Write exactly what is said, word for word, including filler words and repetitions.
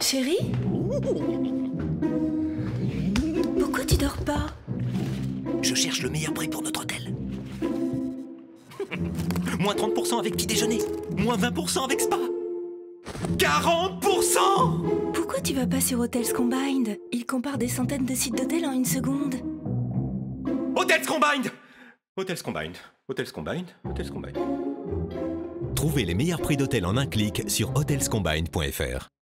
Chérie? Pourquoi tu dors pas? Je cherche le meilleur prix pour notre hôtel. Moins trente pour cent avec petit déjeuner. Moins vingt pour cent avec spa. quarante pour cent! Pourquoi tu vas pas sur Hotels Combined? Il compare des centaines de sites d'hôtels en une seconde. Hotels Combined! Hotels Combined. Hotels Combined. Hotels Combined. Trouvez les meilleurs prix d'hôtel en un clic sur hotels combined point F R.